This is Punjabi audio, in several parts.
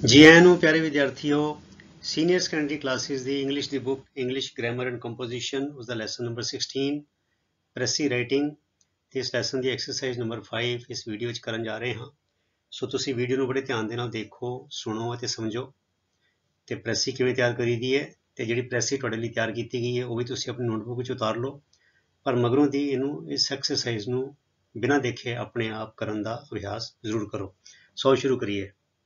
जी आयां नूं प्यारे विद्यार्थियों, सीनियर सैकेंडरी क्लासेस दी इंग्लिश दी book English grammar and composition उसका लैसन नंबर 16 प्रेसी राइटिंग ते इस लैसन दी एक्सरसाइज नंबर 5 इस वीडियो च करन जा रहे हां। सो तुसीं वीडियो नूं बड़े ध्यान दे नाल देखो, सुनो ते समझो ते प्रेसी किवें तैयार करी दी है ते जिहड़ी प्रेसी तुहाडे लई तैयार कीती गई है वो भी तुसीं अपनी नोटबुक विच उतार लो, पर मगरों दी इहनूं इस एक्सरसाइज नूं बिना देखे अपने आप करन दा अभ्यास जरूर करो। सो शुरू करिए।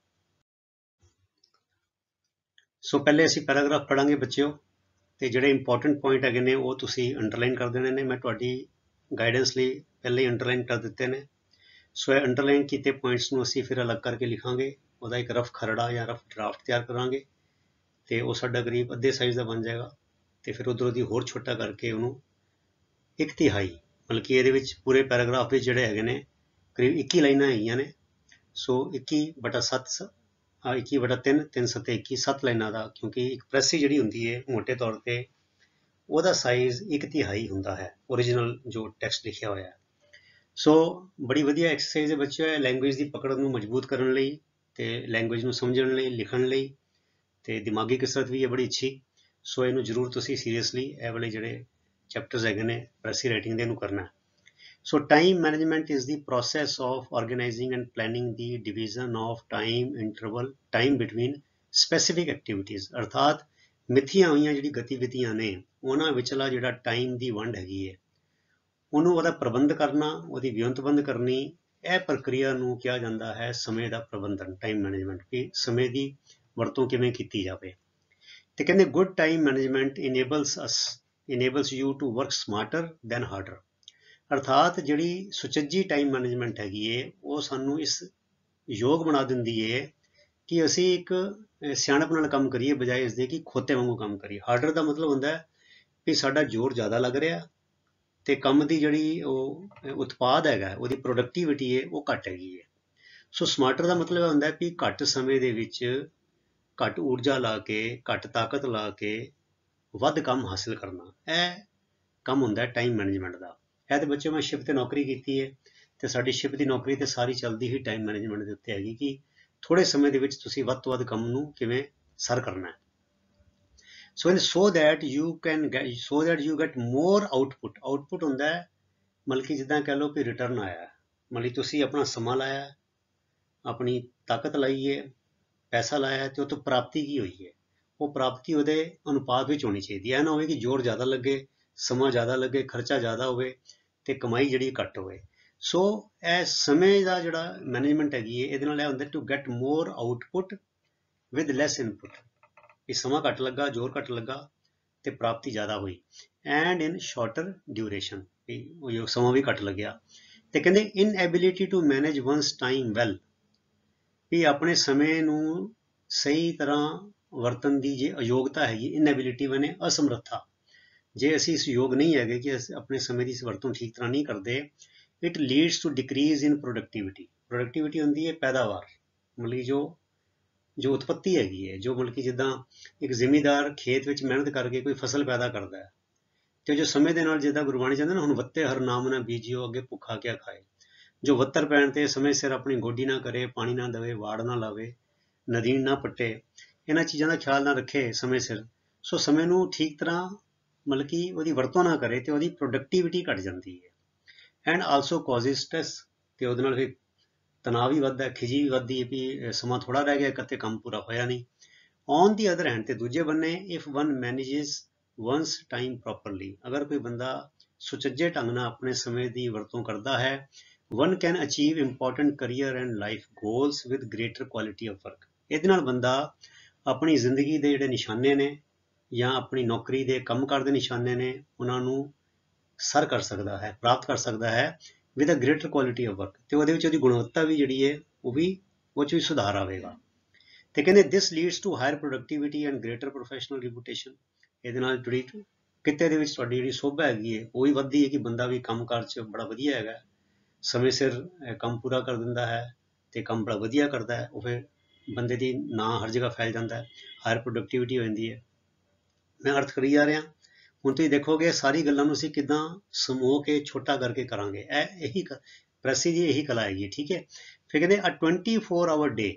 सो पहले असीं पैराग्राफ पढ़ांगे बच्चों, ਤੇ ਜਿਹੜੇ ਇੰਪੋਰਟੈਂਟ ਪੁਆਇੰਟ ਹੈਗੇ ਨੇ ਉਹ ਤੁਸੀਂ ਅੰਡਰਲਾਈਨ ਕਰ ਦੇਣੇ ਨੇ। ਮੈਂ ਤੁਹਾਡੀ ਗਾਈਡੈਂਸ ਲਈ ਪਹਿਲੇ ਹੀ ਅੰਡਰਲਾਈਨ ਕਰ ਦਿੱਤੇ ਨੇ। ਸੋ ਇਹ ਅੰਡਰਲਾਈਨ ਕੀਤੇ ਪੁਆਇੰਟਸ ਨੂੰ ਅਸੀਂ ਫਿਰ ਅਲੱਗ ਕਰਕੇ ਲਿਖਾਂਗੇ, ਉਹਦਾ ਇੱਕ ਰਫ ਖਰੜਾ ਜਾਂ ਰਫ ਡਰਾਫਟ ਤਿਆਰ ਕਰਾਂਗੇ ਤੇ ਉਹ ਸਾਡਾ ਕਰੀਬ ਅੱਧੇ ਸਾਈਜ਼ ਦਾ ਬਣ ਜਾਏਗਾ। ਤੇ ਫਿਰ ਉਧਰੋਂ ਦੀ ਹੋਰ ਛੋਟਾ ਕਰਕੇ ਉਹਨੂੰ 1/3 ਮਤਲਬ ਕਿ ਇਹਦੇ ਵਿੱਚ ਪੂਰੇ ਪੈਰਾਗ੍ਰਾਫ ਵਿੱਚ ਜਿਹੜੇ ਹੈਗੇ ਨੇ ਕਰੀਬ 21 ਲਾਈਨਾਂ ਹੈਗੀਆਂ ਨੇ। ਸੋ 21/7 21/3 3 7 21 7 ਲਾਈਨਾਂ ਦਾ, ਕਿਉਂਕਿ ਇੱਕ ਪ੍ਰੈਸੀ ਜਿਹੜੀ ਹੁੰਦੀ ਹੈ ਮੋਟੇ ਤੌਰ ਤੇ ਉਹਦਾ ਸਾਈਜ਼ 1/3 ਹੁੰਦਾ ਹੈ ਓਰੀਜਨਲ ਜੋ ਟੈਕਸਟ ਲਿਖਿਆ ਹੋਇਆ ਹੈ। ਸੋ ਬੜੀ ਵਧੀਆ ਐਕਸਰਸਾਈਜ਼ ਹੈ ਬੱਚਿਓ, ਇਹ ਲੈਂਗੁਏਜ ਦੀ ਪਕੜ ਨੂੰ ਮਜ਼ਬੂਤ ਕਰਨ ਲਈ ਤੇ ਲੈਂਗੁਏਜ ਨੂੰ ਸਮਝਣ ਲਈ, ਲਿਖਣ ਲਈ ਤੇ ਦਿਮਾਗੀ ਕਸਰਤ ਵੀ ਹੈ ਬੜੀ ਅੱਛੀ। ਸੋ ਇਹਨੂੰ ਜ਼ਰੂਰ ਤੁਸੀਂ ਸੀਰੀਅਸਲੀ ਇਹ ਵਾਲੇ ਜਿਹੜੇ ਚੈਪਟਰਸ ਹੈਗੇ ਨੇ ਪ੍ਰੈਸੀ ਰਾਈਟਿੰਗ ਦੇ ਇਹਨੂੰ ਕਰਨਾ। So time management is the process of organizing and planning the division of time between specific activities। अर्थात ਮਿਥੀਆਂ ਹੋਈਆਂ ਜਿਹੜੀ ਗਤੀਵਿਧੀਆਂ ਨੇ ਉਹਨਾਂ ਵਿਚਲਾ ਜਿਹੜਾ ਟਾਈਮ ਦੀ ਵੰਡ ਹੈਗੀ ਹੈ ਉਹਨੂੰ ਉਹਦਾ ਪ੍ਰਬੰਧ ਕਰਨਾ, ਉਹਦੀ ਵਿਉਂਤਬੰਦ ਕਰਨੀ, ਇਹ ਪ੍ਰਕਿਰਿਆ ਨੂੰ ਕਿਹਾ ਜਾਂਦਾ ਹੈ ਸਮੇਂ ਦਾ ਪ੍ਰਬੰਧਨ, ਟਾਈਮ ਮੈਨੇਜਮੈਂਟ। ਕਿ ਸਮੇਂ ਦੀ ਵਰਤੋਂ ਕਿਵੇਂ ਕੀਤੀ ਜਾਵੇ। ਤੇ ਕਹਿੰਦੇ good time management enables you to work smarter than harder। ਅਰਥਾਤ ਜਿਹੜੀ ਸੁਚੱਜੀ ਟਾਈਮ ਮੈਨੇਜਮੈਂਟ ਹੈਗੀ ਏ ਉਹ ਸਾਨੂੰ ਇਸ ਯੋਗ ਬਣਾ ਦਿੰਦੀ ਏ ਕਿ ਅਸੀਂ ਇੱਕ ਸਿਆਣਪ ਨਾਲ ਕੰਮ ਕਰੀਏ ਬਜਾਏ ਇਸਦੇ ਕਿ ਖੋਤੇ ਵਾਂਗੂ ਕੰਮ ਕਰੀਏ। ਹਾਰਡਰ ਦਾ ਮਤਲਬ ਹੁੰਦਾ ਕਿ ਸਾਡਾ ਜ਼ੋਰ ਜ਼ਿਆਦਾ ਲੱਗ ਰਿਹਾ ਤੇ ਕੰਮ ਦੀ ਜਿਹੜੀ ਉਹ ਉਤਪਾਦ ਹੈਗਾ ਉਹਦੀ ਪ੍ਰੋਡਕਟੀਵਿਟੀ ਏ ਉਹ ਘੱਟ ਹੈਗੀ ਏ। ਸੋ ਸਮਾਰਟਰ ਦਾ ਮਤਲਬ ਹੁੰਦਾ ਕਿ ਘੱਟ ਸਮੇਂ ਦੇ ਵਿੱਚ ਘੱਟ ਊਰਜਾ ਲਾ ਕੇ, ਘੱਟ ਤਾਕਤ ਲਾ ਕੇ ਵੱਧ ਕੰਮ ਹਾਸਿਲ ਕਰਨਾ, ਇਹ ਕੰਮ ਹੁੰਦਾ ਟਾਈਮ ਮੈਨੇਜਮੈਂਟ ਦਾ। ਇਹ ਤੇ ਬੱਚੇ ਮੈਂ ਸ਼ਿਪ ਤੇ ਨੌਕਰੀ ਕੀਤੀ ਹੈ ਤੇ ਸਾਡੀ ਸ਼ਿਪ ਦੀ ਨੌਕਰੀ ਤੇ ਸਾਰੀ ਚੱਲਦੀ ਹੀ ਟਾਈਮ ਮੈਨੇਜਮੈਂਟ ਦੇ ਉੱਤੇ ਹੈਗੀ ਕਿ ਥੋੜੇ ਸਮੇਂ ਦੇ ਵਿੱਚ ਤੁਸੀਂ ਵੱਧ ਤੋਂ ਵੱਧ ਕੰਮ ਨੂੰ ਕਿਵੇਂ ਸਰ ਕਰਨਾ ਹੈ। so that you get more output ਹੁੰਦਾ ਹੈ ਮਤਲਬ ਕਿ ਜਿੱਦਾਂ ਕਹਿ ਲਓ ਕਿ ਰਿਟਰਨ ਆਇਆ, ਮਤਲਬ ਤੁਸੀਂ ਆਪਣਾ ਸਮਾਂ ਲਾਇਆ, ਆਪਣੀ ਤਾਕਤ ਲਾਈ ਹੈ, ਪੈਸਾ ਲਾਇਆ ਤੇ ਉਹ ਤੋਂ ਪ੍ਰਾਪਤੀ ਕੀ ਹੋਈ ਹੈ, ਉਹ ਪ੍ਰਾਪਤੀ ਉਹਦੇ ਅਨੁਪਾਤ ਵਿੱਚ ਹੋਣੀ ਚਾਹੀਦੀ ਹੈ। ਨਾ ਹੋਵੇ ਕਿ ਜ਼ੋਰ ਜ਼ਿਆਦਾ ਲੱਗੇ, ਸਮਾਂ ਜ਼ਿਆਦਾ ਲੱਗੇ, ਖਰਚਾ ਜ਼ਿਆਦਾ ਹੋਵੇ ਤੇ ਕਮਾਈ ਜਿਹੜੀ ਘੱਟ ਹੋਵੇ। ਸੋ ਇਹ ਸਮੇਂ ਦਾ ਜਿਹੜਾ ਮੈਨੇਜਮੈਂਟ ਹੈਗੀ ਹੈ ਇਹਦੇ ਨਾਲ ਇਹ ਹੁੰਦਾ to get more output with less input. ਇਹ ਸਮਾਂ ਘੱਟ ਲੱਗਾ, ਜ਼ੋਰ ਘੱਟ ਲੱਗਾ ਤੇ ਪ੍ਰਾਪਤੀ ਜ਼ਿਆਦਾ ਹੋਈ। ਐਂਡ ਇਨ ਸ਼ਾਰਟਰ ਡਿਊਰੇਸ਼ਨ, ਉਹ ਸਮਾਂ ਵੀ ਘੱਟ ਲੱਗਿਆ। ਤੇ ਕਹਿੰਦੇ inability to manage one's time well, ਵੀ ਆਪਣੇ ਸਮੇਂ ਨੂੰ ਸਹੀ ਤਰ੍ਹਾਂ ਵਰਤਣ ਦੀ ਜੇ ਅਯੋਗਤਾ ਹੈਗੀ, ਇਨਐਬਿਲਿਟੀ ਬਣੇ ਅਸਮਰੱਥਾ, ਜੇ ਅਸੀਂ ਇਸ ਯੋਗ ਨਹੀਂ ਹੈਗੇ ਕਿ ਅਸੀਂ ਆਪਣੇ ਸਮੇਂ ਦੀ ਵਰਤੋਂ ਠੀਕ ਤਰ੍ਹਾਂ ਨਹੀਂ ਕਰਦੇ, it leads to decrease in productivity. Productivity ਹੁੰਦੀ ਹੈ ਪੈਦਾਵਾਰ, ਮਤਲਬ ਜੋ ਉਤਪੱਤੀ ਹੈਗੀ ਹੈ, ਜੋ ਮਤਲਬ ਕਿ ਜਿੱਦਾਂ ਇੱਕ ਜ਼ਿਮੀਂਦਾਰ ਖੇਤ ਵਿੱਚ ਮਿਹਨਤ ਕਰਕੇ ਕੋਈ ਫਸਲ ਪੈਦਾ ਕਰਦਾ ਹੈ ਤੇ ਜੋ ਸਮੇਂ ਦੇ ਨਾਲ ਜਿੱਦਾਂ ਗੁਰਬਾਣੀ ਕਹਿੰਦੇ ਨਾ, ਹੁਣ ਵੱਤੇ ਹਰ ਨਾਮ ਨਾ ਬੀਜਿਓ ਅੱਗੇ ਭੁੱਖਾ ਕਿਆ ਖਾਏ। ਜੋ ਵੱਤਰ ਪੈਣ ਤੇ ਸਮੇਂ ਸਿਰ ਆਪਣੀ ਗੋਡੀ ਨਾ ਕਰੇ, ਪਾਣੀ ਨਾ ਦੇਵੇ, ਵਾੜ ਨਾ ਲਾਵੇ, ਨਦੀਨ ਨਾ ਪੱਟੇ, ਇਹਨਾਂ ਚੀਜ਼ਾਂ ਦਾ ਖਿਆਲ ਨਾ ਰੱਖੇ ਸਮੇਂ ਸਿਰ, ਸੋ ਸਮੇਂ ਨੂੰ ਠੀਕ ਤਰ੍ਹਾਂ ਮਤਲਬ ਕਿ ਉਹਦੀ ਵਰਤੋਂ ਨਾ ਕਰੇ ਤੇ ਉਹਦੀ ਪ੍ਰੋਡਕਟੀਵਿਟੀ ਘੱਟ ਜਾਂਦੀ ਹੈ। ਐਂਡ ਆਲਸੋ ਕਾਜ਼ਿਸ ਸਟ੍ਰੈਸ, ਤੇ ਉਹਦੇ ਨਾਲ ਫਿਰ ਤਣਾਅ ਵੀ ਵੱਧਦਾ, ਖਿਜੀ ਵੀ ਵੱਧਦੀ ਹੈ ਵੀ ਸਮਾਂ ਥੋੜ੍ਹਾ ਰਹਿ ਗਿਆ ਕਿਤੇ ਕੰਮ ਪੂਰਾ ਹੋਇਆ ਨਹੀਂ। ਔਨ ਦੀ ਅਦਰ ਹੈਂਡ, ਤੇ ਦੂਜੇ ਬੰਨੇ if one manages one's time properly, ਅਗਰ ਕੋਈ ਬੰਦਾ ਸੁਚੱਜੇ ਢੰਗ ਨਾਲ ਆਪਣੇ ਸਮੇਂ ਦੀ ਵਰਤੋਂ ਕਰਦਾ ਹੈ, one can achieve important career and life goals with greater quality of work. ਇਹਦੇ ਨਾਲ ਬੰਦਾ ਆਪਣੀ ਜ਼ਿੰਦਗੀ ਦੇ ਜਿਹੜੇ ਨਿਸ਼ਾਨੇ ਨੇ ਜਾਂ ਆਪਣੀ ਨੌਕਰੀ ਦੇ ਕੰਮਕਾਰ ਦੇ ਨਿਸ਼ਾਨੇ ਨੇ ਉਹਨਾਂ ਨੂੰ ਸਰ ਕਰ ਸਕਦਾ ਹੈ, ਪ੍ਰਾਪਤ ਕਰ ਸਕਦਾ ਹੈ with a greater quality of work, ਤੇ ਉਹਦੇ ਵਿੱਚ ਉਹਦੀ ਗੁਣਵੱਤਾ ਵੀ ਜਿਹੜੀ ਹੈ ਉਹ 'ਚ ਵੀ ਸੁਧਾਰ ਆਵੇਗਾ। ਤੇ ਕਹਿੰਦੇ this leads to higher productivity and greater professional reputation. ਇਹਦੇ ਨਾਲ ਜਿਹੜੀ ਕਿੱਤੇ ਦੇ ਵਿੱਚ ਤੁਹਾਡੀ ਜਿਹੜੀ ਸੋਭਾ ਹੈਗੀ ਹੈ ਉਹ ਵੀ ਵੱਧਦੀ ਹੈ ਕਿ ਬੰਦਾ ਵੀ ਕੰਮਕਾਰ 'ਚ ਬੜਾ ਵਧੀਆ ਹੈਗਾ, ਸਮੇਂ ਸਿਰ ਕੰਮ ਪੂਰਾ ਕਰ ਦਿੰਦਾ ਹੈ ਤੇ ਕੰਮ ਬੜਾ ਵਧੀਆ ਕਰਦਾ ਹੈ, ਉਹ ਫਿਰ ਬੰਦੇ ਦੀ ਨਾਂ ਹਰ ਜਗ੍ਹਾ ਫੈਲ ਜਾਂਦਾ ਹੈ, ਹਾਇਰ ਪ੍ਰੋਡਕਟੀਵਿਟੀ ਹੋ ਜਾਂਦੀ ਹੈ। ਮੈਂ ਅਰਥ ਕਰੀ ਜਾ ਰਿਹਾ। ਹੁਣ ਤੁਸੀਂ ਦੇਖੋਗੇ ਸਾਰੀ ਗੱਲਾਂ ਨੂੰ ਅਸੀਂ ਕਿੱਦਾਂ ਸਮੋ ਕੇ ਛੋਟਾ ਕਰਕੇ ਕਰਾਂਗੇ, ਇਹੀ ਪ੍ਰੈਸੀ ਦੀ ਇਹੀ ਕਲਾ ਹੈਗੀ, ਠੀਕ ਹੈ। ਫਿਰ ਕਹਿੰਦੇ ਅ 24 ਆਵਰ ਡੇ,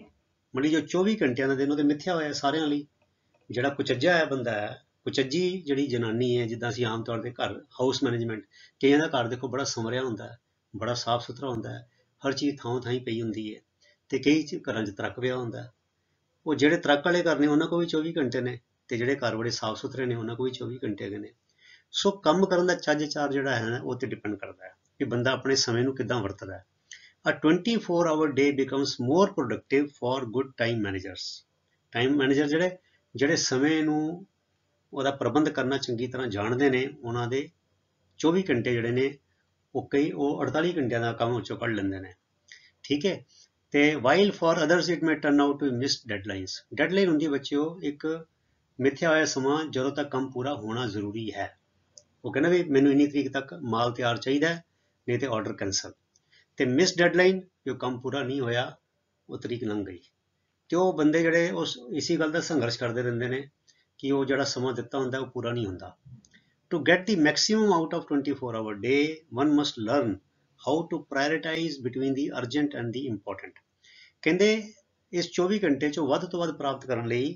ਮਤਲਬ ਜੋ 24 ਘੰਟਿਆਂ ਦਾ ਦਿਨ ਉਹਦੇ ਮਿੱਥਿਆ ਹੋਇਆ ਸਾਰਿਆਂ ਲਈ। ਜਿਹੜਾ ਕੁਚੱਜਾ ਹੈ ਬੰਦਾ ਹੈ, ਕੁਚੱਜੀ ਜਿਹੜੀ ਜਨਾਨੀ ਹੈ, ਜਿੱਦਾਂ ਅਸੀਂ ਆਮ ਤੌਰ 'ਤੇ ਘਰ ਹਾਊਸ ਮੈਨੇਜਮੈਂਟ, ਕਈਆਂ ਦਾ ਘਰ ਦੇਖੋ ਬੜਾ ਸੰਵਰਿਆ ਹੁੰਦਾ ਹੈ, ਬੜਾ ਸਾਫ਼ ਸੁਥਰਾ ਹੁੰਦਾ ਹੈ, ਹਰ ਚੀਜ਼ ਥਾਂ ਥਾਂ ਪਈ ਹੁੰਦੀ ਹੈ, ਤੇ ਕਈ ਘਰਾਂ 'ਚ ਤਰੱਕ ਪਿਆ ਹੁੰਦਾ ਹੈ। ਉਹ ਜਿਹੜੇ ਤਰੱਕ ਵਾਲੇ ਘਰ ਨੇ ਉਹਨਾਂ ਕੋਲ ਵੀ 24 ਘੰਟੇ ਨੇ, ਤੇ ਜਿਹੜੇ ਘਰ ਬੜੇ ਸਾਫ਼ ਸੁਥਰੇ ਨੇ ਉਹਨਾਂ ਕੋਲ ਵੀ 24 ਘੰਟੇ ਹੈਗੇ ਨੇ। ਸੋ ਕੰਮ ਕਰਨ ਦਾ ਚੱਜ ਚਾਰ ਜਿਹੜਾ ਹੈ ਨਾ, ਉਹ ਤੇ ਡਿਪੈਂਡ ਕਰਦਾ ਹੈ ਕਿ ਬੰਦਾ ਆਪਣੇ ਸਮੇਂ ਨੂੰ ਕਿੱਦਾਂ ਵਰਤਦਾ ਹੈ। A 24-hour day becomes more productive for good time managers. Time manager ਜਿਹੜੇ ਸਮੇਂ ਨੂੰ ਉਹਦਾ ਪ੍ਰਬੰਧ ਕਰਨਾ ਚੰਗੀ ਤਰ੍ਹਾਂ ਜਾਣਦੇ ਨੇ, ਉਹਨਾਂ ਦੇ 24 ਘੰਟੇ ਜਿਹੜੇ ਨੇ ਉਹ 48 ਘੰਟਿਆਂ ਦਾ ਕੰਮ ਵਿੱਚੋਂ ਕੱਢ ਲੈਂਦੇ ਨੇ। ਠੀਕ ਹੈ। ਤੇ while for others it may turn out to miss deadlines. Deadline ਹੁੰਦੀ ਬੱਚਿਓ ਇੱਕ ਮਿੱਥਿਆ ਹੋਇਆ ਸਮਾਂ ਜਦੋਂ ਤੱਕ ਕੰਮ ਪੂਰਾ ਹੋਣਾ ਜ਼ਰੂਰੀ ਹੈ। ਉਹ ਕਹਿੰਦਾ ਵੀ ਮੈਨੂੰ ਇੰਨੀ ਤਰੀਕ ਤੱਕ ਮਾਲ ਤਿਆਰ ਚਾਹੀਦਾ, ਨਹੀਂ ਤੇ ਆਰਡਰ ਕੈਂਸਲ। ਤੇ ਮਿਸ ਡੈਡਲਾਈਨ, ਜੋ ਕੰਮ ਪੂਰਾ ਨਹੀਂ ਹੋਇਆ, ਉਹ ਤਰੀਕ ਲੰਘ ਗਈ। ਤੇ ਉਹ ਬੰਦੇ ਜਿਹੜੇ ਉਸ ਇਸੀ ਗੱਲ ਦਾ ਸੰਘਰਸ਼ ਕਰਦੇ ਰਹਿੰਦੇ ਨੇ ਕਿ ਉਹ ਜਿਹੜਾ ਸਮਾਂ ਦਿੱਤਾ ਹੁੰਦਾ ਉਹ ਪੂਰਾ ਨਹੀਂ ਹੁੰਦਾ। To get the maximum out of 24-hour day, one must learn how to prioritize between the urgent and the important. ਕਹਿੰਦੇ ਇਸ 24 ਘੰਟੇ 'ਚੋਂ ਵੱਧ ਤੋਂ ਵੱਧ ਪ੍ਰਾਪਤ ਕਰਨ ਲਈ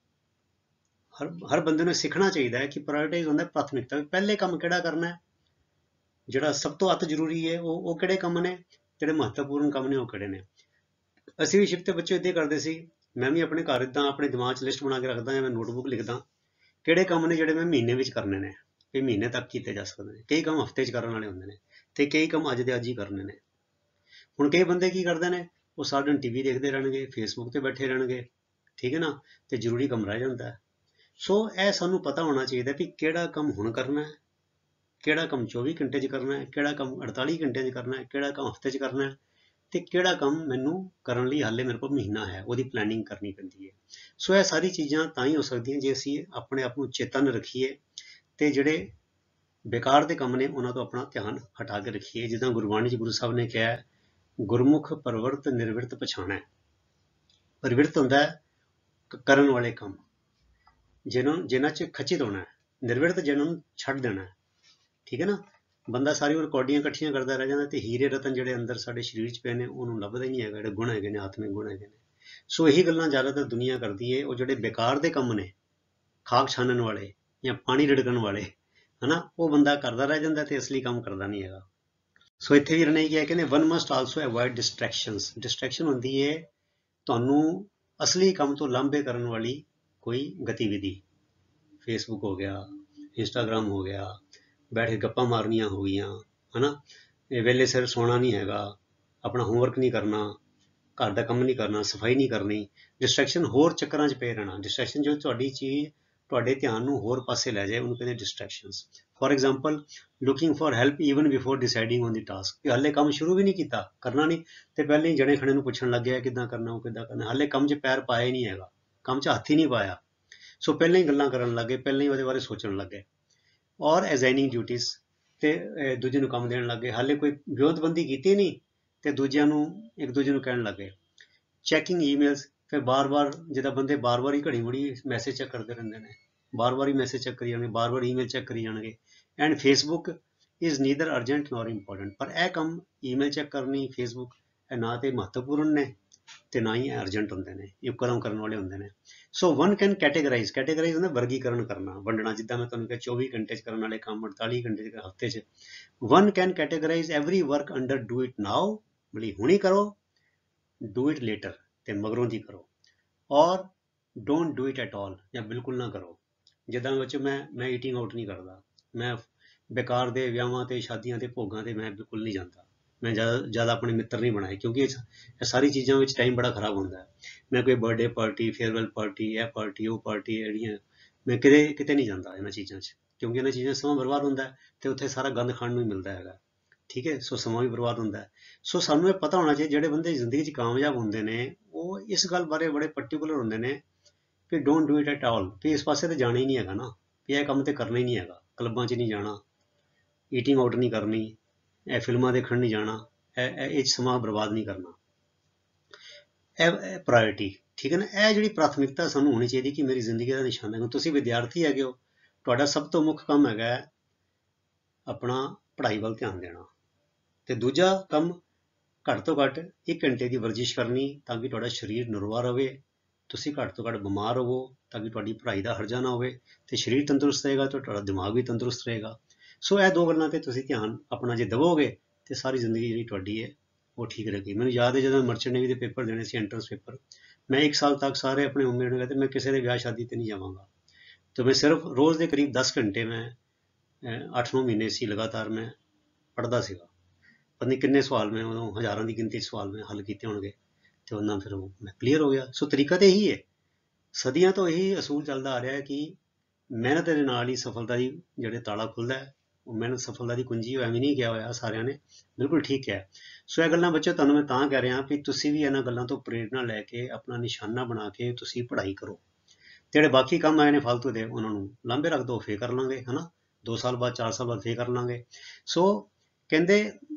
ਹਰ ਬੰਦੇ ਨੂੰ ਸਿੱਖਣਾ ਚਾਹੀਦਾ ਹੈ ਕਿ ਪ੍ਰਾਇੋਰਟਾਈਜ਼ ਹੁੰਦਾ ਪ੍ਰਾਥਮਿਕਤਾ, ਵੀ ਪਹਿਲੇ ਕੰਮ ਕਿਹੜਾ ਕਰਨਾ ਹੈ, ਜਿਹੜਾ ਸਭ ਤੋਂ ਅਤ ਜ਼ਰੂਰੀ ਹੈ ਉਹ ਕਿਹੜੇ ਕੰਮ ਨੇ, ਜਿਹੜੇ ਮਹੱਤਵਪੂਰਨ ਕੰਮ ਨੇ ਉਹ ਕਿਹੜੇ ਨੇ। ਅਸੀਂ ਵੀ ਸ਼ਿਫਟ ਤੇ ਬੱਚੇ ਇੱਦਾਂ ਕਰਦੇ ਸੀ। ਮੈਂ ਵੀ ਆਪਣੇ ਘਰ ਇੱਦਾਂ ਆਪਣੇ ਦਿਮਾਗ 'ਚ ਲਿਸਟ ਬਣਾ ਕੇ ਰੱਖਦਾ, ਜਾਂ ਮੈਂ ਨੋਟਬੁੱਕ ਲਿਖਦਾ ਕਿਹੜੇ ਕੰਮ ਨੇ ਜਿਹੜੇ ਮੈਂ ਮਹੀਨੇ ਵਿੱਚ ਕਰਨੇ ਨੇ, ਵੀ ਮਹੀਨੇ ਤੱਕ ਕੀਤੇ ਜਾ ਸਕਦੇ ਨੇ। ਕਈ ਕੰਮ ਹਫ਼ਤੇ 'ਚ ਕਰਨ ਵਾਲੇ ਹੁੰਦੇ ਨੇ, ਤੇ ਕਈ ਕੰਮ ਅੱਜ ਦੇ ਅੱਜ ਹੀ ਕਰਨੇ ਨੇ। ਹੁਣ ਕਈ ਬੰਦੇ ਕੀ ਕਰਦੇ ਨੇ, ਉਹ ਸਾਰਾ ਦਿਨ TV ਦੇਖਦੇ ਰਹਿਣਗੇ, ਫੇਸਬੁੱਕ ਤੇ ਬੈਠੇ ਰਹਿਣਗੇ, ਠੀਕ ਹੈ ਨਾ, ਤੇ ਜ਼ਰੂਰੀ ਕੰਮ ਰਹਿ ਜਾਂਦਾ। ਸੋ ਇਹ ਸਾਨੂੰ ਪਤਾ ਹੋਣਾ ਚਾਹੀਦਾ ਵੀ ਕਿਹੜਾ ਕੰਮ ਹੁਣ ਕਰਨਾ ਹੈ, ਕਿਹੜਾ ਕੰਮ 24 ਘੰਟੇ 'ਚ ਕਰਨਾ ਹੈ, ਕਿਹੜਾ ਕੰਮ 48 ਘੰਟਿਆਂ 'ਚ ਕਰਨਾ ਹੈ, ਕਿਹੜਾ ਕੰਮ ਹਫ਼ਤੇ 'ਚ ਕਰਨਾ ਹੈ, ਤੇ ਕਿਹੜਾ ਕੰਮ ਮੈਨੂੰ ਕਰਨ ਲਈ ਹਾਲੇ ਮੇਰੇ ਕੋਲ ਮਹੀਨਾ ਹੈ, ਉਹਦੀ ਪਲੈਨਿੰਗ ਕਰਨੀ ਪੈਂਦੀ ਹੈ। ਸੋ ਇਹ ਸਾਰੀ ਚੀਜ਼ਾਂ ਤਾਂ ਹੀ ਹੋ ਸਕਦੀਆਂ ਜੇ ਅਸੀਂ ਆਪਣੇ ਆਪ ਨੂੰ ਚੇਤਨ ਰੱਖੀਏ, ਤੇ ਜਿਹੜੇ ਬੇਕਾਰ ਦੇ ਕੰਮ ਨੇ ਉਹਨਾਂ ਤੋਂ ਆਪਣਾ ਧਿਆਨ ਹਟਾ ਕੇ ਰੱਖੀਏ। ਜਿੱਦਾਂ ਗੁਰਬਾਣੀ 'ਚ ਗੁਰੂ ਸਾਹਿਬ ਨੇ ਕਿਹਾ, ਗੁਰਮੁਖ ਪਰਵਰਤ ਨਿਰਵਿਰਤ ਪਛਾਣੈ। ਪਰਵਿਰਤ ਹੁੰਦਾ ਕਰਨ ਵਾਲੇ ਕੰਮ, ਜਿਨ੍ਹਾਂ 'ਚ ਖਚਿਤ ਹੋਣਾ, ਨਿਰਵਿਰਤ ਜਿਹਨਾਂ ਨੂੰ ਛੱਡ ਦੇਣਾ। ਠੀਕ ਹੈ ਨਾ। ਬੰਦਾ ਸਾਰੀ ਉਮਰ ਕੌਡੀਆਂ ਇਕੱਠੀਆਂ ਕਰਦਾ ਰਹਿ ਜਾਂਦਾ, ਤੇ ਹੀਰੇ ਰਤਨ ਜਿਹੜੇ ਅੰਦਰ ਸਾਡੇ ਸਰੀਰ 'ਚ ਪਏ ਨੇ ਉਹਨੂੰ ਲੱਭਦਾ ਹੀ ਨਹੀਂ ਹੈਗਾ, ਜਿਹੜੇ ਗੁਣ ਹੈਗੇ ਨੇ, ਆਤਮਿਕ ਗੁਣ ਹੈਗੇ ਨੇ। ਸੋ ਇਹੀ ਗੱਲਾਂ ਜ਼ਿਆਦਾਤਰ ਦੁਨੀਆ ਕਰਦੀ ਹੈ। ਉਹ ਜਿਹੜੇ ਬੇਕਾਰ ਦੇ ਕੰਮ ਨੇ, ਖਾਕ ਛਾਨਣ ਵਾਲੇ ਜਾਂ ਪਾਣੀ ਰਿੜਕਣ ਵਾਲੇ, ਹਨਾ, ਉਹ ਬੰਦਾ ਕਰਦਾ ਰਹਿ ਜਾਂਦਾ ਤੇ ਅਸਲੀ ਕੰਮ ਕਰਦਾ ਨਹੀਂ ਹੈਗਾ। ਸੋ ਇੱਥੇ ਵੀ ਰਣੇ ਕਿਹਾ, ਕਹਿੰਦੇ one must also avoid distractions. Distraction ਹੁੰਦੀ ਹੈ ਤੁਹਾਨੂੰ ਅਸਲੀ ਕੰਮ ਤੋਂ ਲਾਂਭੇ ਕਰਨ ਵਾਲੀ ਕੋਈ ਗਤੀਵਿਧੀ। ਫੇਸਬੁੱਕ ਹੋ ਗਿਆ, ਇੰਸਟਾਗ੍ਰਾਮ ਹੋ ਗਿਆ, ਬੈਠ ਕੇ ਗੱਪਾਂ ਮਾਰਨੀਆਂ ਹੋ ਗਈਆਂ, ਹਨਾ, ਇਹ ਵੇਲੇ ਸਿਰ ਸੌਣਾ ਨਹੀਂ ਹੈਗਾ, ਆਪਣਾ ਹੋਮਵਰਕ ਨਹੀਂ ਕਰਨਾ, ਘਰ ਦਾ ਕੰਮ ਨਹੀਂ ਕਰਨਾ, ਸਫਾਈ ਨਹੀਂ ਕਰਨੀ। ਡਿਸਟਰੈਕਸ਼ਨ, ਹੋਰ ਚੱਕਰਾਂ 'ਚ ਪਏ ਰਹਿਣਾ। ਡਿਸਟਰੈਕਸ਼ਨ ਜੋ ਤੁਹਾਡੀ ਚੀਜ਼ ਤੁਹਾਡੇ ਧਿਆਨ ਨੂੰ ਹੋਰ ਪਾਸੇ ਲੈ ਜਾਏ, ਉਹਨੂੰ ਕਹਿੰਦੇ distractions. For example, looking for help even before deciding on the task. ਕਿ ਹਾਲੇ ਕੰਮ ਸ਼ੁਰੂ ਵੀ ਨਹੀਂ ਕੀਤਾ, ਕਰਨਾ ਨਹੀਂ, ਤੇ ਪਹਿਲੇ ਹੀ ਜਣੇ ਖਣੇ ਨੂੰ ਪੁੱਛਣ ਲੱਗ ਗਿਆ ਕਿੱਦਾਂ ਕਰਨਾ, ਉਹ ਕਿੱਦਾਂ ਕਰਨਾ, ਹਾਲੇ ਕੰਮ 'ਚ ਪੈਰ ਪਾਇਆ ਹੀ ਨਹੀਂ ਹੈਗਾ, ਕੰਮ 'ਚ ਹੱਥ ਹੀ ਨਹੀਂ ਪਾਇਆ। ਸੋ ਪਹਿਲਾਂ ਹੀ ਗੱਲਾਂ ਕਰਨ ਲੱਗੇ, ਪਹਿਲਾਂ ਹੀ ਉਹਦੇ ਬਾਰੇ ਸੋਚਣ ਲੱਗੇ। ਔਰ ਐਜ਼ਾਈਨਿੰਗ ਡਿਊਟੀਜ਼, ਤੇ ਦੂਜੇ ਨੂੰ ਕੰਮ ਦੇਣ ਲੱਗੇ, ਹਾਲੇ ਕੋਈ ਵਿਉਂਤਬੰਦੀ ਕੀਤੀ ਨਹੀਂ, ਤੇ ਦੂਜਿਆਂ ਨੂੰ ਇੱਕ ਦੂਜੇ ਨੂੰ ਕਹਿਣ ਲੱਗੇ। ਚੈਕਿੰਗ ਈਮੇਲਸ, ਫਿਰ ਬਾਰ-ਬਾਰ ਜਿੱਦਾਂ ਬੰਦੇ ਬਾਰ-ਬਾਰ ਹੀ ਘੜੀ ਮੁੜੀ ਮੈਸੇਜ ਚੈੱਕ ਕਰਦੇ ਰਹਿੰਦੇ ਨੇ, ਬਾਰ-ਬਾਰ ਹੀ ਮੈਸੇਜ ਚੈੱਕ ਕਰੀ ਜਾਣਗੇ, ਬਾਰ-ਬਾਰ ਈਮੇਲ ਚੈੱਕ ਕਰੀ ਜਾਣਗੇ। And Facebook is neither urgent nor important. ਪਰ ਇਹ ਕੰਮ ਈਮੇਲ ਚੈੱਕ ਕਰਨੀ, ਫੇਸਬੁੱਕ, ਇਹ ਨਾ ਤੇ ਮਹੱਤਵਪੂਰਨ ਨੇ ਤੇ ਨਾ ਹੀ ਅਰਜੈਂਟ ਹੁੰਦੇ ਨੇ, ਇੱਕਦਮ ਕਰਨ ਵਾਲੇ ਹੁੰਦੇ ਨੇ। ਸੋ ਵਨ ਕੈਨ ਕੈਟੇਗਰਾਈਜ਼ ਹੁੰਦਾ ਵਰਗੀਕਰਨ ਕਰਨਾ, ਵੰਡਣਾ। ਜਿੱਦਾਂ ਮੈਂ ਤੁਹਾਨੂੰ ਕਿਹਾ 24 ਘੰਟੇ 'ਚ ਕਰਨ ਵਾਲੇ ਕੰਮ 48 ਘੰਟੇ 'ਚ, ਹਫ਼ਤੇ 'ਚ। One can categorise every work under do it now, ਮਤਲਬ ਹੁਣੀ ਕਰੋ, ਡੂ ਇਟ ਲੇਟਰ, ਤੇ ਮਗਰੋਂ ਦੀ ਕਰੋ, or don't do it at all, ਜਾਂ ਬਿਲਕੁਲ ਨਾ ਕਰੋ। ਜਿੱਦਾਂ ਵਿੱਚ ਮੈਂ ਈਟਿੰਗ ਆਊਟ ਨਹੀਂ ਕਰਦਾ, ਮੈਂ ਬੇਕਾਰ ਦੇ ਵਿਆਹਾਂ 'ਤੇ, ਸ਼ਾਦੀਆਂ 'ਤੇ, ਭੋਗਾਂ 'ਤੇ ਮੈਂ ਬਿਲਕੁਲ ਨਹੀਂ ਜਾਂਦਾ। ਮੈਂ ਜ਼ਿਆਦਾ ਆਪਣੇ ਮਿੱਤਰ ਨਹੀਂ ਬਣਾਏ, ਕਿਉਂਕਿ ਇਹ ਸਾਰੀ ਚੀਜ਼ਾਂ ਵਿੱਚ ਟਾਈਮ ਬੜਾ ਖਰਾਬ ਹੁੰਦਾ ਹੈ। ਮੈਂ ਕੋਈ ਬਰਥਡੇ ਪਾਰਟੀ, ਫੇਅਰਵੈਲ ਪਾਰਟੀ, ਇਹ ਪਾਰਟੀ, ਉਹ ਪਾਰਟੀ, ਜਿਹੜੀਆਂ ਮੈਂ ਕਿਤੇ ਨਹੀਂ ਜਾਂਦਾ ਇਹਨਾਂ ਚੀਜ਼ਾਂ 'ਚ, ਕਿਉਂਕਿ ਇਹਨਾਂ ਚੀਜ਼ਾਂ 'ਚ ਸਮਾਂ ਬਰਬਾਦ ਹੁੰਦਾ ਹੈ, ਤੇ ਉੱਥੇ ਸਾਰਾ ਗੰਦ ਖਾਣ ਨੂੰ ਹੀ ਮਿਲਦਾ ਹੈਗਾ। ਠੀਕ ਹੈ। ਸੋ ਸਮਾਂ ਵੀ ਬਰਬਾਦ ਹੁੰਦਾ ਹੈ। ਸੋ ਸਾਨੂੰ ਇਹ ਪਤਾ ਹੋਣਾ ਚਾਹੀਦਾ, ਜਿਹੜੇ ਬੰਦੇ ਜ਼ਿੰਦਗੀ 'ਚ ਕਾਮਯਾਬ ਹੁੰਦੇ ਨੇ ਉਹ ਇਸ ਗੱਲ ਬਾਰੇ ਬੜੇ ਪਰਟੀਕੂਲਰ ਹੁੰਦੇ ਨੇ ਕਿ don't do it at all, ਕਿ ਇਸ ਪਾਸੇ ਤਾਂ ਜਾਣਾ ਹੀ ਨਹੀਂ ਹੈਗਾ ਨਾ, ਕਿ ਇਹ ਕੰਮ ਤੇ ਕਰਨਾ ਹੀ ਨਹੀਂ ਹੈਗਾ, ਕਲੱਬਾਂ 'ਚ ਨਹੀਂ ਜਾਣਾ, ਈਟਿੰਗ ਆਊਟ ਨਹੀਂ ਕਰਨੀ, ਇਹ ਫਿਲਮਾਂ ਦੇਖਣ ਨਹੀਂ ਜਾਣਾ, ਇਹ ਸਮਾਂ ਬਰਬਾਦ ਨਹੀਂ ਕਰਨਾ। ਇਹ ਪ੍ਰਾਇੋਰਟੀ, ਠੀਕ ਹੈ ਨਾ। ਇਹ ਜਿਹੜੀ ਪ੍ਰਾਥਮਿਕਤਾ ਸਾਨੂੰ ਹੋਣੀ ਚਾਹੀਦੀ ਕਿ ਮੇਰੀ ਜ਼ਿੰਦਗੀ ਦਾ ਨਿਸ਼ਾਨਾ ਹੈ। ਤੁਸੀਂ ਵਿਦਿਆਰਥੀ ਹੈਗੇ ਹੋ, ਤੁਹਾਡਾ ਸਭ ਤੋਂ ਮੁੱਖ ਕੰਮ ਹੈਗਾ ਆਪਣਾ ਪੜ੍ਹਾਈ ਵੱਲ ਧਿਆਨ ਦੇਣਾ, ਤੇ ਦੂਜਾ ਕੰਮ ਘੱਟ ਤੋਂ ਘੱਟ 1 ਘੰਟੇ ਦੀ ਵਰਜਿਸ਼ ਕਰਨੀ ਤਾਂ ਕਿ ਤੁਹਾਡਾ ਸਰੀਰ ਨਰਵਾ ਰਵੇ, ਤੁਸੀਂ ਘੱਟ ਤੋਂ ਘੱਟ ਬਿਮਾਰ ਹੋਵੋ ਤਾਂ ਕਿ ਤੁਹਾਡੀ ਪੜ੍ਹਾਈ ਦਾ ਹਰਜਾ ਨਾ ਹੋਵੇ, ਤੇ ਸਰੀਰ ਤੰਦਰੁਸਤ ਰਹੇਗਾ ਤਾਂ ਤੁਹਾਡਾ ਦਿਮਾਗ ਵੀ ਤੰਦਰੁਸਤ ਰਹੇਗਾ। ਸੋ ਇਹ ਦੋ ਗੱਲਾਂ ਤੇ ਤੁਸੀਂ ਧਿਆਨ ਆਪਣਾ ਜੇ ਦੇਵੋਗੇ ਤੇ ਸਾਰੀ ਜ਼ਿੰਦਗੀ ਜਿਹੜੀ ਤੁਹਾਡੀ ਹੈ ਉਹ ਠੀਕ ਰਹੇਗੀ। ਮੈਨੂੰ ਯਾਦ ਹੈ ਜਦੋਂ ਮਰਚੈਂਟ ਨੇਵੀ ਦੇ ਪੇਪਰ ਦੇਣੇ ਸੀ, ਐਂਟਰੈਂਸ ਪੇਪਰ, ਮੈਂ 1 ਸਾਲ ਤੱਕ ਸਾਰੇ ਆਪਣੇ ਉਮੀਦ ਨੂੰ ਕਹਿੰਦੇ ਮੈਂ ਕਿਸੇ ਦੇ ਵਿਆਹ ਸ਼ਾਦੀ ਤੇ ਨਹੀਂ ਜਾਵਾਂਗਾ, तो मैं सिर्फ रोज़ के करीब 10 घंटे मैं 8-9 महीने सी लगातार मैं पढ़ता सीगा। पता नहीं किन्ने सवाल मैं उदों हज़ारां की गिनती सवाल मैं हल किए होणगे ते उन्ना फिर मैं क्लीयर हो गया। सो तरीका तो यही है, सदियां तो यही असूल चलता आ रहा है कि मेहनत के नाल ही सफलता की जिहड़े ताला खुलदा है, वो मेहनत सफलता की कुंजी एवें नहीं कहा होया सारियां ने, बिल्कुल ठीक है। सो ये गल्लां बच्चों तुहानूं मैं तां कह रहा भी तुसीं भी इन्हां गल्लां तो प्रेरणा लैके अपना निशाना बना के तुसीं पढ़ाई करो। ਜਿਹੜੇ ਬਾਕੀ ਕੰਮ ਆਏ ਨੇ ਫालतू ਦੇ ਉਹਨਾਂ ਨੂੰ ਲਾਂਭੇ ਰੱਖ ਦੋ, ਫੇਰ ਕਰ ਲਾਂਗੇ, ਹਨਾ 2 ਸਾਲ ਬਾਅਦ 4 ਸਾਲ ਬਾਅਦ ਫੇਰ ਕਰ ਲਾਂਗੇ। ਸੋ ਕਹਿੰਦੇ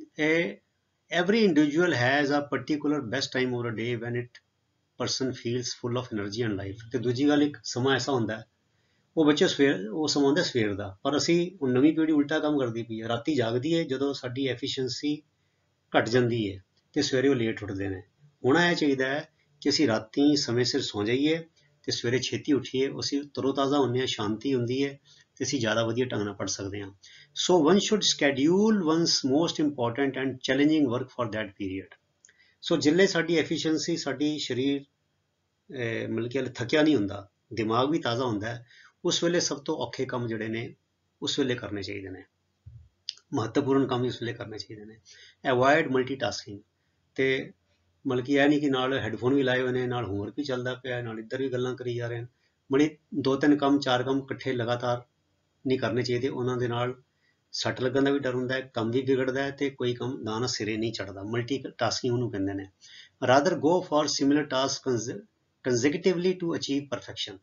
every individual has a particular best time over a day when it person feels full of energy and life। ਤੇ ਦੂਜੀ ਗੱਲ ਇੱਕ ਸਮਾਂ ਐਸਾ ਹੁੰਦਾ ਹੈ ਉਹ ਬੱਚੇ ਸਵੇਰ ਉਹ ਸਮਾਂ ਹੁੰਦਾ ਸਵੇਰ ਦਾ, ਪਰ ਅਸੀਂ ਹੁਣ ਨਵੀਂ ਪੀੜ੍ਹੀ ਉਲਟਾ ਕੰਮ ਕਰਦੀ ਪਈ ਹੈ, ਰਾਤੀ ਜਾਗਦੀ ਹੈ ਜਦੋਂ ਸਾਡੀ ਐਫੀਸ਼ੀਐਂਸੀ ਘਟ ਜਾਂਦੀ ਹੈ ਤੇ ਸਵੇਰੇ ਉਹ ਲੇਟ ਉੱਠਦੇ ਨੇ। ਹੋਣਾ ਇਹ ਚਾਹੀਦਾ ਹੈ ਕਿ ਅਸੀਂ ਰਾਤੀ ਸਮੇਂ ਸਿਰ ਸੌਂ ਜਾਈਏ ਤੇ ਸਵੇਰੇ ਛੇਤੀ ਉੱਠੀਏ, ਅਸੀਂ ਤਰੋਤਾਜ਼ਾ ਹੁੰਦੇ ਹਾਂ, ਸ਼ਾਂਤੀ ਹੁੰਦੀ ਹੈ ਤੇ ਅਸੀਂ ਜ਼ਿਆਦਾ ਵਧੀਆ ਢੰਗ ਨਾਲ ਪੜ੍ਹ ਸਕਦੇ ਹਾਂ। So one should schedule one's most important and challenging work for that period. So ਜਿੱਲੇ ਸਾਡੀ ਐਫੀਸ਼ੀਐਂਸੀ, ਸਾਡੀ ਸਰੀਰ ਮਤਲਬ ਕਿ ਥੱਕਿਆ ਨਹੀਂ ਹੁੰਦਾ, ਦਿਮਾਗ ਵੀ ਤਾਜ਼ਾ ਹੁੰਦਾ ਹੈ, ਉਸ ਵੇਲੇ ਸਭ ਤੋਂ ਔਖੇ ਕੰਮ ਜਿਹੜੇ ਨੇ ਉਸ ਵੇਲੇ ਕਰਨੇ ਚਾਹੀਦੇ ਨੇ, ਮਹੱਤਵਪੂਰਨ ਕੰਮ ਇਸ ਵੇਲੇ ਕਰਨੇ ਚਾਹੀਦੇ ਨੇ। ਅਵੋਇਡ ਮਲਟੀਟਾਸਕਿੰਗ, ਤੇ ਮਤਲਬ ਕਿ ਇਹ ਨਹੀਂ ਕਿ ਨਾਲ ਹੈਡਫੋਨ ਵੀ ਲਾਏ ਹੋਏ ਨੇ, ਨਾਲ ਹੋਮਵਰਕ ਵੀ ਚੱਲਦਾ ਪਿਆ, ਨਾਲ ਇੱਧਰ ਵੀ ਗੱਲਾਂ ਕਰੀ ਜਾ ਰਹੇ ਨੇ। ਬੜੀ 2-3 ਕੰਮ 4 ਕੰਮ ਇਕੱਠੇ ਲਗਾਤਾਰ ਨਹੀਂ ਕਰਨੇ ਚਾਹੀਦੇ, ਉਹਨਾਂ ਦੇ ਨਾਲ ਸੱਟ ਲੱਗਣ ਦਾ ਵੀ ਡਰ ਹੁੰਦਾ ਹੈ, ਕੰਮ ਵੀ ਵਿਗੜਦਾ ਹੈ ਤੇ ਕੋਈ ਕੰਮ ਨਾ ਸਿਰੇ ਨਹੀਂ ਚੜ੍ਹਦਾ। ਮਲਟੀਟਾਸਕਿੰਗ ਉਹਨੂੰ ਕਹਿੰਦੇ ਨੇ। Rather go for similar task consecutively to achieve perfection.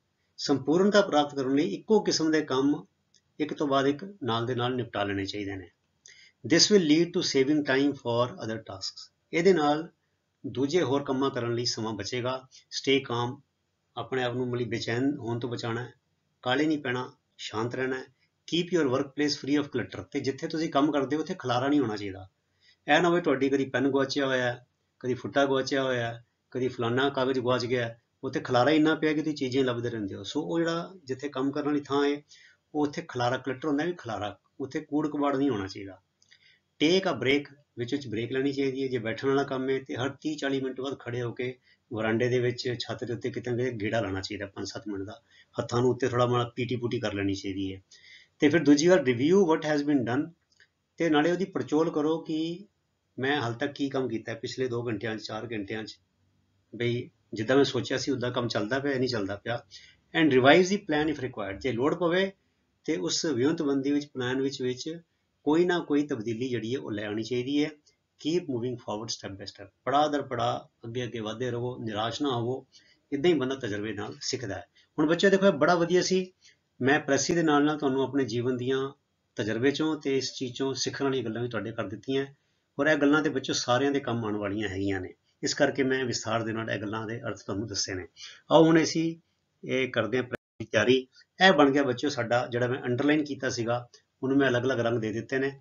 ਸੰਪੂਰਨਤਾ ਪ੍ਰਾਪਤ ਕਰਨ ਲਈ ਇੱਕੋ ਕਿਸਮ ਦੇ ਕੰਮ ਇੱਕ ਤੋਂ ਬਾਅਦ ਇੱਕ ਨਾਲ ਦੇ ਨਾਲ ਨਿਪਟਾ ਲੈਣੇ ਚਾਹੀਦੇ ਨੇ। This will lead to saving time for other tasks. ਇਹਦੇ ਨਾਲ ਦੂਜੇ ਹੋਰ ਕੰਮਾਂ ਕਰਨ ਲਈ ਸਮਾਂ ਬਚੇਗਾ। ਸਟੇ ਕਾਮ, ਆਪਣੇ ਆਪ ਨੂੰ ਮਤਲਬ ਬੇਚੈਨ ਹੋਣ ਤੋਂ ਬਚਾਉਣਾ ਹੈ, ਕਾਹਲੇ ਨਹੀਂ ਪੈਣਾ, ਸ਼ਾਂਤ ਰਹਿਣਾ ਹੈ। Keep your work place free of clutter, ਤੇ ਜਿੱਥੇ ਤੁਸੀਂ ਕੰਮ ਕਰਦੇ ਹੋ ਉੱਥੇ ਖਲਾਰਾ ਨਹੀਂ ਹੋਣਾ ਚਾਹੀਦਾ। ਇਹ ਨਾ ਹੋਵੇ ਤੁਹਾਡੀ ਕਦੀ ਪੈਨ ਗੁਆਚਿਆ ਹੋਇਆ, ਕਦੀ ਫੁੱਟਾ ਗੁਆਚਿਆ ਹੋਇਆ, ਕਦੀ ਫਲਾਨਾ ਕਾਗਜ਼ ਗੁਆਚ ਗਿਆ, ਉੱਥੇ ਖਲਾਰਾ ਇੰਨਾ ਪਿਆ ਕਿ ਤੁਸੀਂ ਚੀਜ਼ਾਂ ਲੱਭਦੇ ਰਹਿੰਦੇ ਹੋ। ਸੋ ਉਹ ਜਿਹੜਾ ਜਿੱਥੇ ਕੰਮ ਕਰਨ ਵਾਲੀ ਥਾਂ ਹੈ ਉਹ ਉੱਥੇ ਖਲਾਰਾ ਕਲਟਰ ਹੁੰਦਾ ਵੀ ਖਲਾਰਾ, ਉੱਥੇ ਕੂੜ ਕਬਾੜ ਨਹੀਂ ਹੋਣਾ ਚਾਹੀਦਾ। ਟੇਕ ਅ ਬ੍ਰੇਕ, ਵਿੱਚ ਬ੍ਰੇਕ ਲੈਣੀ ਚਾਹੀਦੀ ਹੈ। ਜੇ ਬੈਠਣ ਵਾਲਾ ਕੰਮ ਹੈ ਤੇ ਹਰ 30-40 ਮਿੰਟ ਬਾਅਦ ਖੜੇ ਹੋ ਕੇ ਵਰਾਂਡੇ ਦੇ ਵਿੱਚ, ਛੱਤ ਦੇ ਉੱਤੇ ਕਿਤੇ ਨਾ ਕਿਤੇ ਗੇੜਾ ਲਾਉਣਾ ਚਾਹੀਦਾ 5-7 ਮਿੰਟ ਦਾ, ਹੱਥਾਂ ਨੂੰ ਉੱਤੇ ਥੋੜਾ ਮਾੜਾ ਪੀਟੀ ਪੂਟੀ ਕਰ ਲੈਣੀ ਚਾਹੀਦੀ ਹੈ। ਤੇ ਫਿਰ ਦੂਜੀ ਵਾਰ review what has been done, ਤੇ ਨਾਲੇ ਉਹਦੀ ਪੜਚੋਲ ਕਰੋ ਕਿ ਮੈਂ ਹਾਲ ਤੱਕ ਕੀ ਕੰਮ ਕੀਤਾ ਪਿਛਲੇ 2 ਘੰਟਿਆਂ 'ਚ, 4 ਘੰਟਿਆਂ 'ਚ, ਬਈ ਜਿੱਦਾਂ ਮੈਂ ਸੋਚਿਆ ਸੀ ਉੱਦਾਂ ਕੰਮ ਚੱਲਦਾ ਪਿਆ ਨਹੀਂ ਚੱਲਦਾ ਪਿਆ। And revise the plan if required, ਜੇ ਲੋੜ ਪਵੇ ਤੇ ਉਸ ਵਿਉਂਤਬੰਦੀ ਵਿੱਚ ਪਲਾਨ ਵਿੱਚ ਕੋਈ ਨਾ ਕੋਈ ਤਬਦੀਲੀ ਜਿਹੜੀ ਹੈ ਉਹ ਲੈ ਆਉਣੀ ਚਾਹੀਦੀ ਹੈ। Keep moving forward step by step, ਪੜਾਅ ਦਰ ਪੜਾਅ ਅੱਗੇ ਵਧਦੇ ਰਹੋ, ਨਿਰਾਸ਼ ਨਾ ਹੋਵੋ। ਇੱਦਾਂ ਹੀ ਬੰਦਾ ਤਜਰਬੇ ਨਾਲ ਸਿੱਖਦਾ ਹੈ। ਹੁਣ ਬੱਚੇ ਦੇਖੋ ਬੜਾ ਵਧੀਆ ਸੀ, ਮੈਂ ਪ੍ਰੈਸੀ ਦੇ ਨਾਲ ਨਾਲ ਤੁਹਾਨੂੰ ਆਪਣੇ ਜੀਵਨ ਦੀਆਂ ਤਜਰਬੇ ਚੋਂ ਤੇ ਇਸ ਚੀਜ਼ ਚੋਂ ਸਿੱਖਣ ਵਾਲੀਆਂ ਗੱਲਾਂ ਵੀ ਤੁਹਾਡੇ ਕਰ ਦਿੱਤੀਆਂ, ਔਰ ਇਹ ਗੱਲਾਂ ਦੇ ਬੱਚੋਂ ਸਾਰਿਆਂ ਦੇ ਕੰਮ ਆਉਣ ਵਾਲੀਆਂ ਹੈਗੀਆਂ ਨੇ, ਇਸ ਕਰਕੇ ਮੈਂ ਵਿਸਥਾਰ ਦੇ ਨਾਲ ਇਹ ਗੱਲਾਂ ਦੇ ਅਰਥ ਤੁਹਾਨੂੰ ਦੱਸੇ ਨੇ। ਆਓ ਹੁਣ ਅਸੀਂ ਇਹ ਕਰਦੇ ਹਾਂ ਪ੍ਰੈਸੀ ਦੀ ਤਿਆਰੀ। ਇਹ ਬਣ ਗਿਆ ਬੱਚਿਓ ਸਾਡਾ, ਜਿਹੜਾ ਮੈਂ ਅੰਡਰਲਾਈਨ ਕੀਤਾ ਸੀਗਾ ਉਹਨੂੰ ਮੈਂ ਅਲੱਗ-ਅਲੱਗ ਰੰਗ ਦੇ ਦਿੱਤੇ ਨੇ,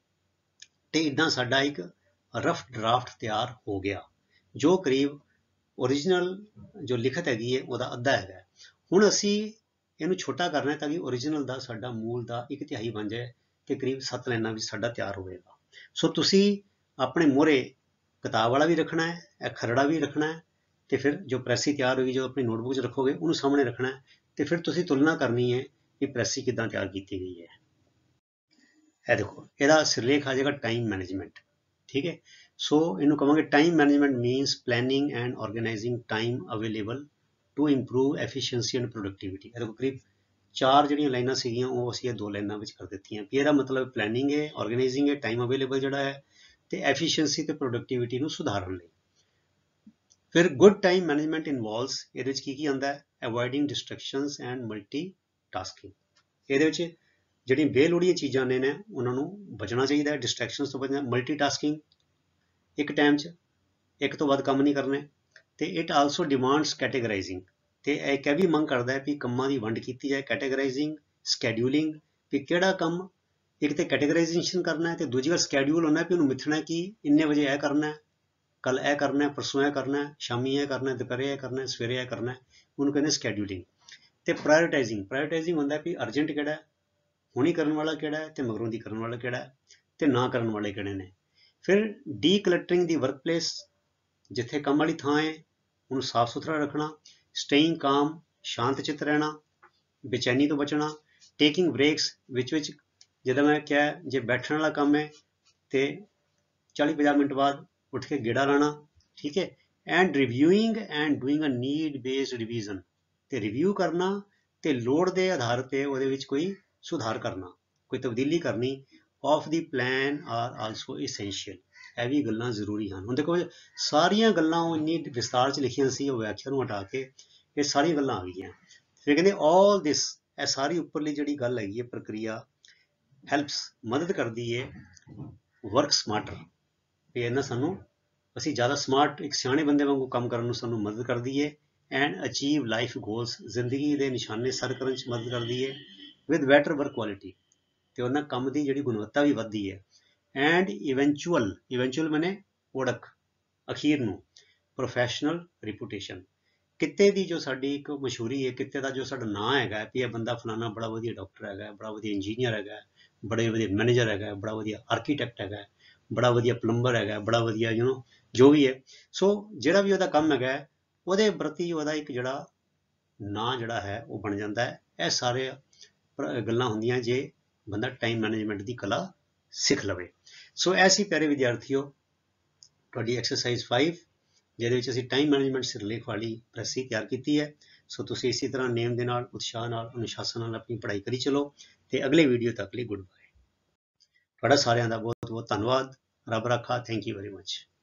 ਤੇ ਇੱਦਾਂ ਸਾਡਾ ਇੱਕ ਰਫ ਡਰਾਫਟ ਤਿਆਰ ਹੋ ਗਿਆ ਜੋ ਕਰੀਬ ਓਰੀਜਨਲ ਜੋ ਲਿਖਤ ਹੈਗੀ ਹੈ ਉਹਦਾ ਅੱਧਾ ਹੈਗਾ। ਹੁਣ ਅਸੀਂ ਇਹਨੂੰ ਛੋਟਾ ਕਰਨਾ ਤਾਂ ਕਿ ਓਰੀਜਨਲ ਦਾ ਸਾਡਾ ਮੂਲ ਦਾ 1/3 ਬਣ ਜਾਏ ਤੇ ਕਰੀਬ 7 ਲਾਈਨਾਂ ਵਿੱਚ ਸਾਡਾ ਤਿਆਰ ਹੋਵੇਗਾ। ਸੋ ਤੁਸੀਂ ਆਪਣੇ ਮੂਹਰੇ ਕਿਤਾਬ ਵਾਲਾ ਵੀ ਰੱਖਣਾ ਹੈ, ਇਹ ਖਰੜਾ ਵੀ ਰੱਖਣਾ ਹੈ, ਤੇ ਫਿਰ ਜੋ ਪ੍ਰੈਸੀ ਤਿਆਰ ਹੋਈ ਜੋ ਆਪਣੀ ਨੋਟਬੁੱਕ 'ਚ ਰੱਖੋਗੇ ਉਹਨੂੰ ਸਾਹਮਣੇ ਰੱਖਣਾ ਹੈ, ਤੇ ਫਿਰ ਤੁਸੀਂ ਤੁਲਨਾ ਕਰਨੀ ਹੈ ਕਿ ਪ੍ਰੈਸੀ ਕਿੱਦਾਂ ਤਿਆਰ ਕੀਤੀ ਗਈ ਹੈ। ਇਹ ਦੇਖੋ ਇਹਦਾ ਸਿਰਲੇਖ ਆ ਜਾਏਗਾ ਟਾਈਮ ਮੈਨੇਜਮੈਂਟ, ਠੀਕ ਹੈ। ਸੋ ਇਹਨੂੰ ਕਹਾਂਗੇ time management means planning and organising time available to improve efficiency and productivity. ਇਹਦੇ ਕਰੀਬ 4 ਜਿਹੜੀਆਂ ਲਾਈਨਾਂ ਸੀਗੀਆਂ ਉਹ ਅਸੀਂ ਇਹ 2 ਲਾਈਨਾਂ ਵਿੱਚ ਕਰ ਦਿੱਤੀਆਂ ਕਿ ਇਹਦਾ ਮਤਲਬ ਪਲੈਨਿੰਗ ਹੈ, ਆਰਗੇਨਾਈਜ਼ਿੰਗ ਹੈ, ਟਾਈਮ ਅਵੇਲੇਬਲ ਜਿਹੜਾ ਹੈ, ਤੇ ਐਫੀਸ਼ੀਐਂਸੀ ਤੇ ਪ੍ਰੋਡਕਟੀਵਿਟੀ ਨੂੰ ਸੁਧਾਰਨ ਲਈ। ਫਿਰ ਗੁੱਡ ਟਾਈਮ ਮੈਨੇਜਮੈਂਟ ਇਨਵੋਲਵਸ, ਇਹਦੇ ਵਿੱਚ ਕੀ ਆਉਂਦਾ ਹੈ, ਅਵੋਇਡਿੰਗ ਡਿਸਟਰੈਕਸ਼ਨਸ ਐਂਡ ਮਲਟੀਟਾਸਕਿੰਗ। ਇਹਦੇ ਵਿੱਚ ਜਿਹੜੀਆਂ ਬੇਲੋੜੀਆਂ ਚੀਜ਼ਾਂ ਨੇ ਉਹਨਾਂ ਨੂੰ ਬਚਣਾ ਚਾਹੀਦਾ ਹੈ, ਡਿਸਟਰੈਕਸ਼ਨਸ ਤੋਂ ਬਚਣਾ। ਮਲਟੀਟਾਸਕਿੰਗ, ਇੱਕ ਟਾਈਮ 'ਚ ਇੱਕ ਤੋਂ ਵੱਧ ਕੰਮ ਨਹੀਂ ਕਰਨੇ, ਤੇ ਇਟ ਆਲਸੋ ਡਿਮਾਂਡਸ ਕੈਟੇਗਰਾਈਜ਼ਿੰਗ, ਤੇ ਇਹ ਵੀ ਮੰਗ ਕਰਦਾ ਹੈ ਵੀ ਕੰਮਾਂ ਦੀ ਵੰਡ ਕੀਤੀ ਜਾਏ, ਕੈਟੇਗਰਾਈਜ਼ਿੰਗ, ਸਕੈਡਿਊਲਿੰਗ, ਵੀ ਕਿਹੜਾ ਕੰਮ ਇੱਕ ਤੇ ਕੈਟੇਗਰਾਈਜ਼ੇਸ਼ਨ ਕਰਨਾ ਹੈ ਤੇ ਦੂਜੀ ਵਾਰ ਸਕੈਡਿਊਲ ਹੋਣਾ ਵੀ ਉਹਨੂੰ ਮਿਥਣਾ ਕਿ ਇੰਨੇ ਵਜੇ ਇਹ ਕਰਨਾ ਹੈ, कल यह करना है, परसों यह करना है, शामी यह करना है, दोपहरे यह करना है, सवेरे यह करना है, उन्होंने कहते स्कैड्यूलिंग। तो प्रायोरिटाइजिंग होंगे भी अर्जेंट किहड़ा है, हुणी करने वाला किहड़ा है, तो मगरों दी करने वाला किहड़ा है, तो ना करने वाले किहड़े ने। फिर decluttering the work place, जिथे काम वाली थां है उन्होंने साफ सुथरा रखना। स्टेइंग काम, शांत चित रहना, बेचैनी तो बचना। टेकिंग ब्रेक्स, विच जिदा मैं क्या जे बैठने वाला काम है तो 40-50 मिनट बाद उठ के गेड़ा लाना, ठीक है। And reviewing and doing a need based revision, तो रिव्यू करना तो लोड़ के आधार पर वो कोई सुधार करना, कोई तब्दीली करनी। Of the plan are also essential, यह भी गल्लां जरूरी हैं। हुण देखो सारिया गल्लां इन्नी विस्तार च लिखियां सी, व्याख्या नूं हटा के ये सारी गल्लां आ गईयां। फिर कहते ऑल दिस, यह सारी उपरली जिहड़ी गल हैगी है प्रक्रिया हैल्प्स, मदद करती है वर्क स्मार्टर, भी इन्ना सानू असी ज़्यादा स्मार्ट एक सियाणे बंदे वांगू काम करन नूं सानू मदद करती है। एंड अचीव लाइफ गोल्स, जिंदगी के निशाने सर करन च मदद करती है। विद बैटर वर्क क्वालिटी, तो उन्हां काम की जिहड़ी गुणवत्ता भी वधदी है। एंड इवेंचुअल मैंने ओढ़क, अखीर नूं प्रोफैशनल रिपूटेशन, किते की जो साडी एक मशहूरी है, किते का जो साडा नां हैगा भी यह बंदा फलाना बड़ा वधिया डॉक्टर हैगा, बड़ा वधिया इंजीनियर हैगा, बड़े वधिया मैनेजर हैगा, बड़ा वधिया आर्कीटैक्ट हैगा, बड़ा वधिया प्लंबर हैगा, बड़ा वधिया जो भी है। सो जिहड़ा भी उहदा काम हैगा उहदे प्रति उहदा एक जिहड़ा नां जिहड़ा है वो बन जाता है। यह सारे गल्लां हुंदियां जे बंदा टाइम मैनेजमेंट की कला सीख लवे। सो ऐसी प्यारे विद्यार्थियों तुहाडी एक्सरसाइज 5 जिहदे विच असीं टाइम मैनेजमेंट सिरलेख वाली प्रैसी तैयार की है। सो तुसीं इसी तरह नेम दे नाल, उत्साह नाल, अनुशासन नाल अपनी पढ़ाई करी चलो। तो अगले वीडियो तक लिए गुड बाय। तुहाडा सारिआं दा बहुत बहुत धन्नवाद। रब राखा। Thank you very much.